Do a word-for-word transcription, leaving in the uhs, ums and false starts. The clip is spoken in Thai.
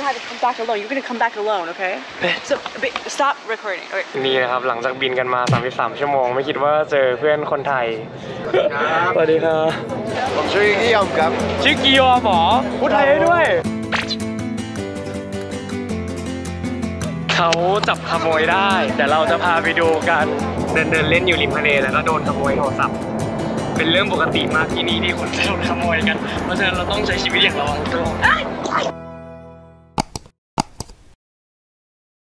have to come back alone. You're gonna come back alone, okay? So stop recording. Okay. นี่นะครับหลังจากบินกันมาสามสิบสามชั่วโมงไม่คิดว่าเจอเพื่อนคนไทยสวัสดีครับผมชื่อกิยอมครับชื่อกิยอมหมอพูดไทยได้ด้วยเขาจับขโมยได้แต่เราจะพาไปดูกันเดินเดินเล่นอยู่ริมทะเลแล้วก็โดนขโมยโทรศัพท์เป็นเรื่องปกติมากที่นี่ที่คนจะโดนขโมยกันเพราะฉะนั้นเราต้องใช้ชีวิตอย่างระวังตัว